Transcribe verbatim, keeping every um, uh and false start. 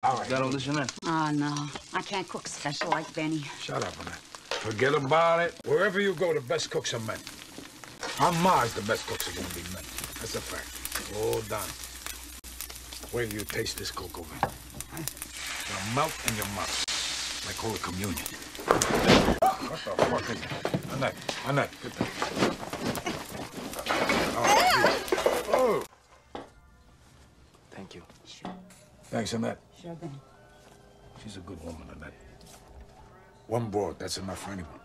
All right. Got all this in there? Oh, no. I can't cook special like Benny. Shut up, man. Forget about it. Wherever you go, the best cooks are men. On Mars, the best cooks are going to be men. That's a fact. All done. Wait till you taste this coke over here. It'll melt in your mouth. Like Holy Communion. What the fuck is that? Annette, Annette, get that. Oh, oh. Thank you. Sure. Thanks, Annette. Sure, Benny. She's a good woman, Annette. One board, that's enough for anyone.